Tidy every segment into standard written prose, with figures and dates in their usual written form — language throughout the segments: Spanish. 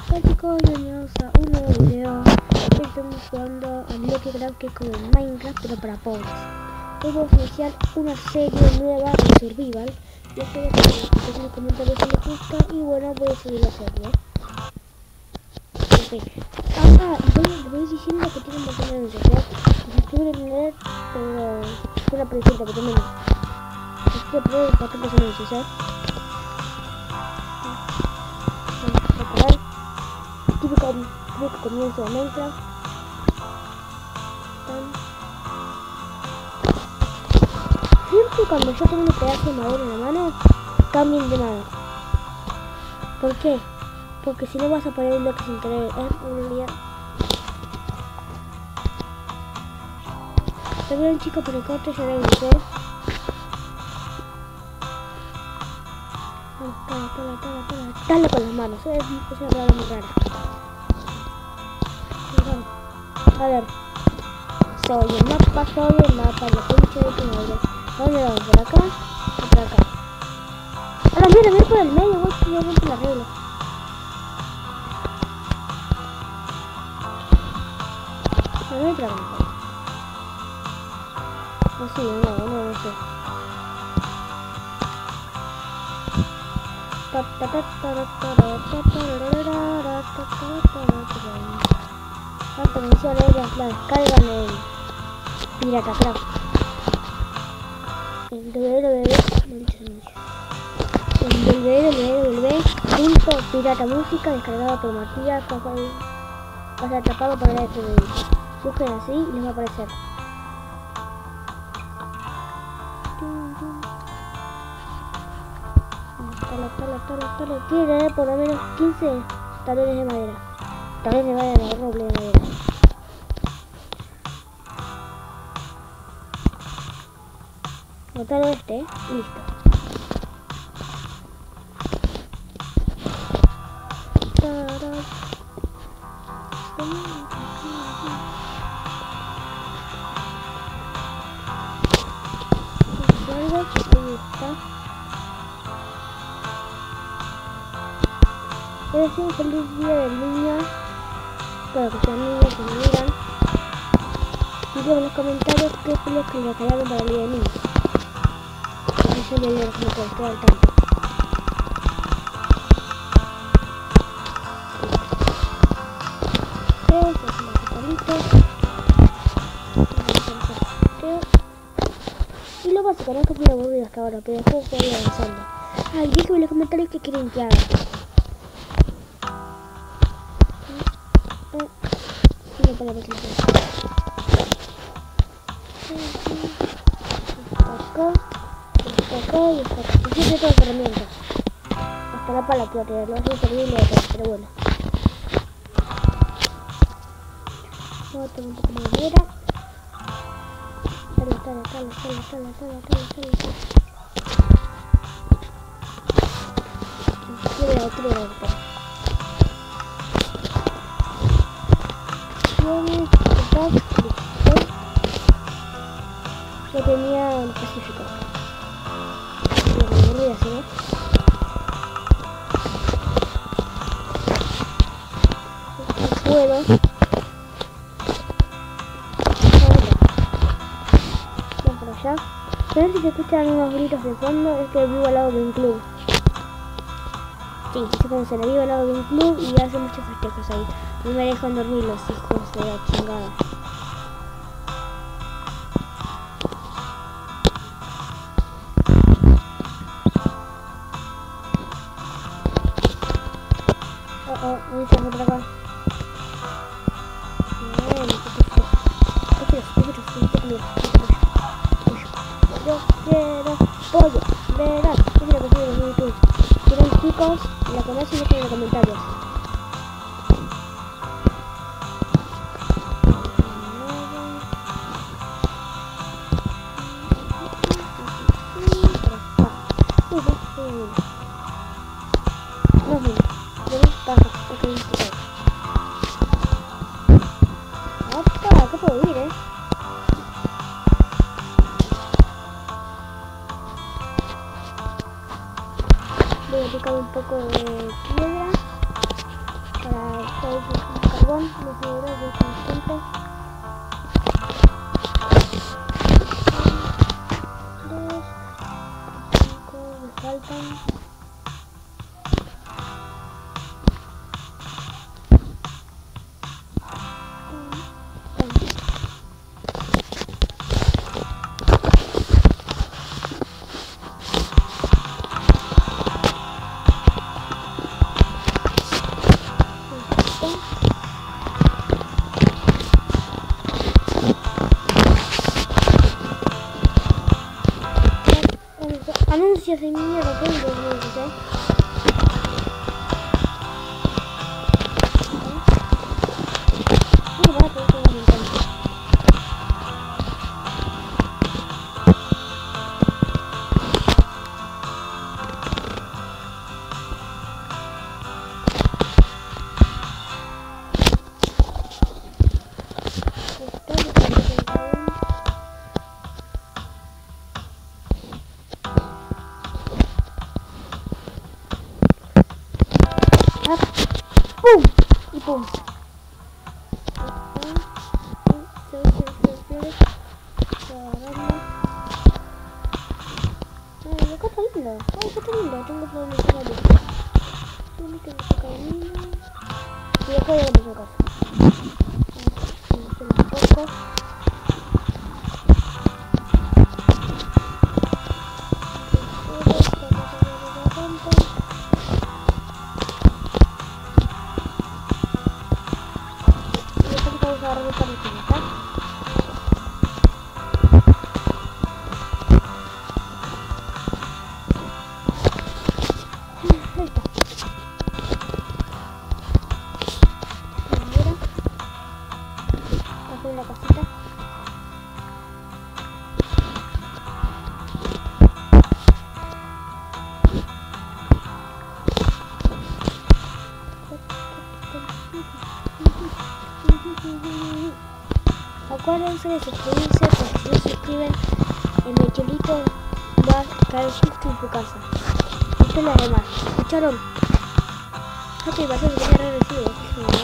Hola chicos, bienvenidos a un nuevo video. Hoy estamos jugando a Bloque Craft, que es como Minecraft pero para pobres. Hoy vamos a iniciar una serie nueva de Survival. Yo espero que en los comentarios si les gusta y bueno, voy a seguir la serie. Ok. Voy diciendo que tienen un montón de anuncios, si quieren leer, pero es una pregunta que tenemos. Así que prueben bastantes anuncios, Vamos a preparar. Típico comienzo de Minecraft. Siempre cuando yo tengo un pedazo de madera en la mano, cambien de mano. ¿Por qué? Porque si no vas a poner un bloque sin querer. En realidad. Perdón chicos por el corte, ya deben ser. Dale con las manos, es una palabra muy rara. A ver, soy el mapa, la concha de tu madre. ¿Dónde vamos? ¿Por acá? ¿O por acá? A la mierda, por el medio, voy a romper la regla. A ver, otra vez. No sé, no sé. Esta misión la descargan en Pirata Craft. En www.piratamusica descargada por Matías. Va a ser atrapado para la FBI. Busquen así y les va a aparecer. Tiene que tener por lo menos 15 talones de madera. Talones de madera, de roble de madera. Botar este, y listo. Ahí está. Es un feliz día del niño. Espero que sean niños que me miran. Díganme en los comentarios qué fue lo que le regalaron para el día del niño. Eso me dio como que estoy al tanto. Y lo básico, no es que fui aburrido hasta ahora, pero después voy avanzando. Ay, díganme en los comentarios qué quieren que haga. Para ver acá y acá. Y siempre todas las herramientas. Hasta la pala quiero tener, no es terrible acá, pero bueno. Vamos a tener un poco de madera. Tala. Quiero yo tenía un Pacífico. Me aburrí así, ¿no? Puedo. Vamos por allá. Pero si se escuchan unos gritos de fondo, es que vivo al lado de un club. Sí, se conocen, vivo al lado de un club y hace muchos festejos ahí. No me dejan dormir los hijos de la chingada. Voy a hacerlo por acá. Yo quiero pollo, verás, es lo que subo en YouTube. ¿Quieren chicos? La conocen y dejen en los comentarios. Acá puedo ir, Voy a picar un poco de piedra. para usar el carbón, los figuras de constante. 3, 5, me faltan. Anuncios de mierda, tengo anuncios, Muy barato, me encanta. ¡Pum! Y pum. Ay, acá está lindo. Ay, acá está lindo. Tengo que poner la luz. Tiene que sacar el niño. Y después ya lo pongo acá. Un poco. La casita. Acuérdense de suscribirse, porque si se suscriben, el mechelito va a traer susto en su casa. Esto es lo demás. ¿Escucharon? Ok, va a ser que tenía agradecido.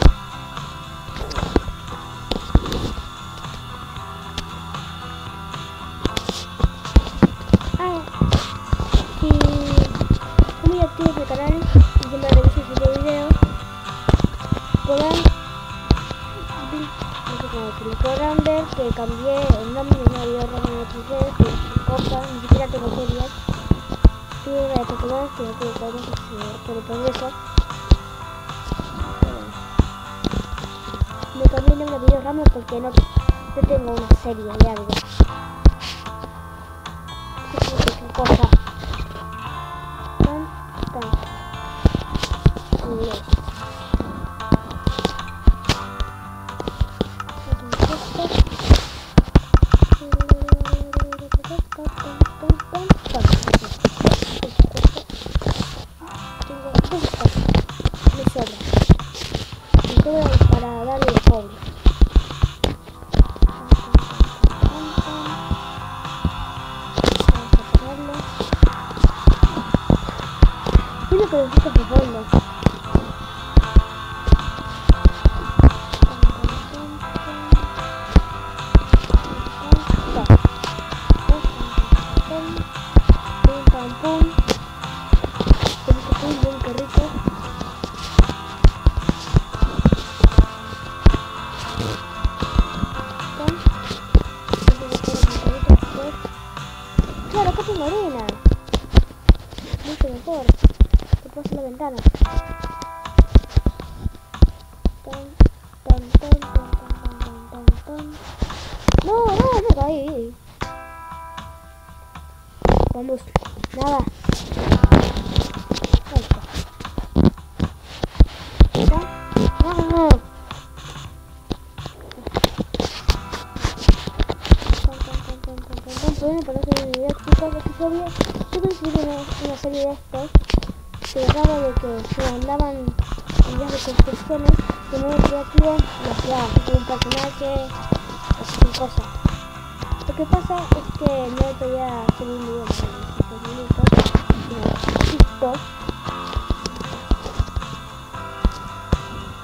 Muy activos en el canal y siempre reviso sus videos, podrán ver que cambié el nombre de una videorama en 3D, que Copa, ni siquiera tengo series. Tuve una de Pokémon que no tuve por el progreso. Me cambié el nombre de videorama porque no tengo una serie de algo. ¿Qué cosa? Para darle el cobre. Tiene que necesito que fondos. Claro, acá tengo arena. Mucho mejor. Te paso la ventana. No caí. Vamos. Nada. Ahí está. No. Bueno, para hacer un video chicos de episodio, yo conseguí una serie de estos que trataba de que se mandaban ideas de construcciones de modo creativo en la ciudad, como un personaje, así cosas. Lo que pasa es que no podía hacer un video de 5 minutos, sino justo.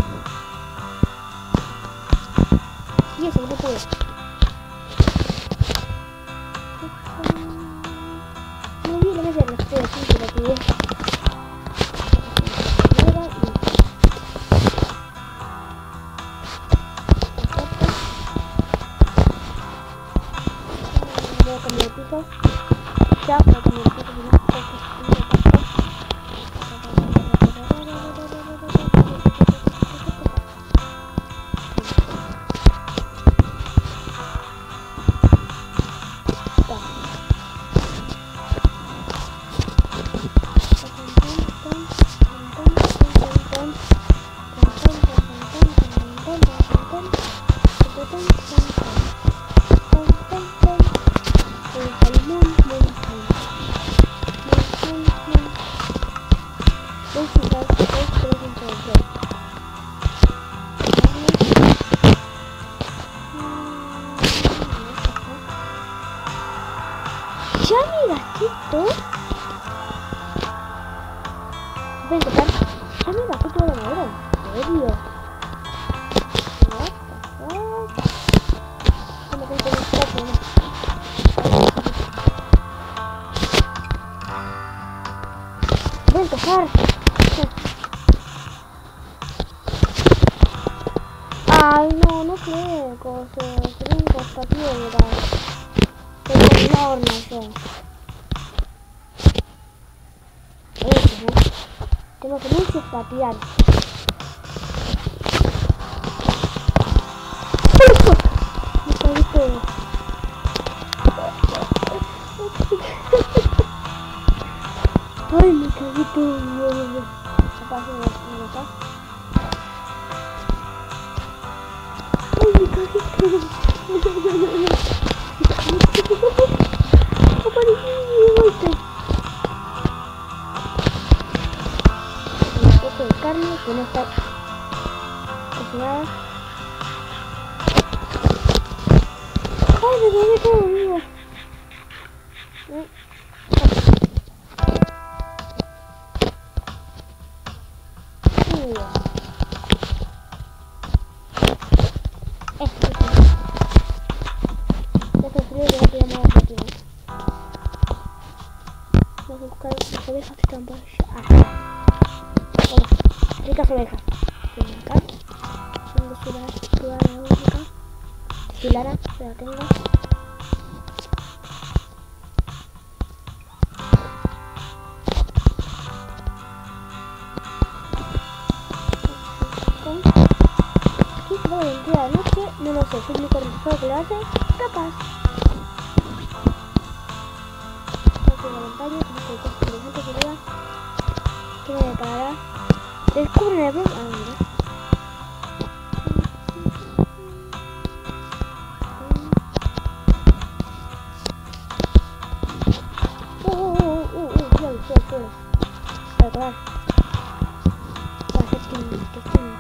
chicas, 2, 3, 3. ¿Ya me gasté todo? Voy a tocar. ¿Ya me gasté toda la madera? ¿En serio? ¿Cómo que tengo espacio, no? Voy a empezar. Ay, no, no quiero cosas. Tengo piedra. Tengo un horno yo. Eso, ¿no? Tengo que mucho patear. Me caí todo. Ay, me caí todo. Capaz de acá. Ay, me caí todo. Aparecí de vuelta. Un poco de carne que no está cocinada. Ay, me quedé todo vivo. Vamos a buscar las ovejas que están por allá. Bueno, ricas ovejas. Tienen acá. Son de ciudad única. Chilana, se la tengo. ¿Qué se va a vender a la noche? No lo sé, soy muy correcto que lo hace. Capaz. La montaña, como que es interesante que vea. ¿Qué me deparará? Descubren el blog. Ah, mira. Suelo. Para probar. Para hacer intestinos.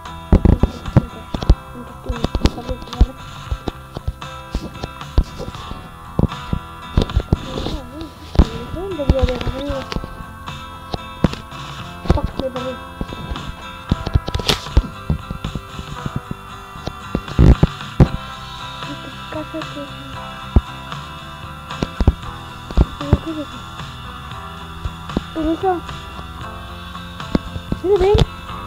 ¿Dónde voy a ver, amigo? Fuck, me perdí. Casa que... ¿Qué es eso? ¿Pero eso? ¿No lo ven?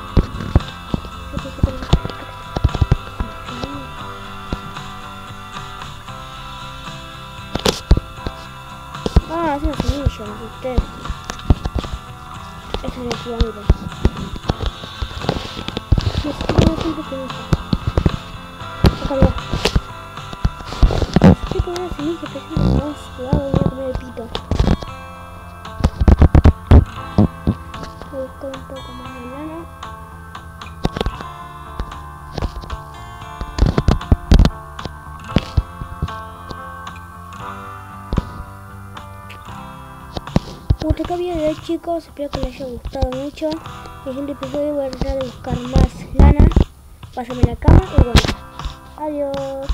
Ah, es una semilla, no sé ustedes. Esa es la pirámide. Necesito una simple semilla. Acá veo. Estoy con una semilla, pero si no tenemos cuidado, voy a comer el pito. Voy a buscar un poco más de lana. Hasta acá video, chicos, espero que les haya gustado mucho. En el siguiente episodio voy a tratar de buscar más lana, pasarme la cama y bueno, adiós.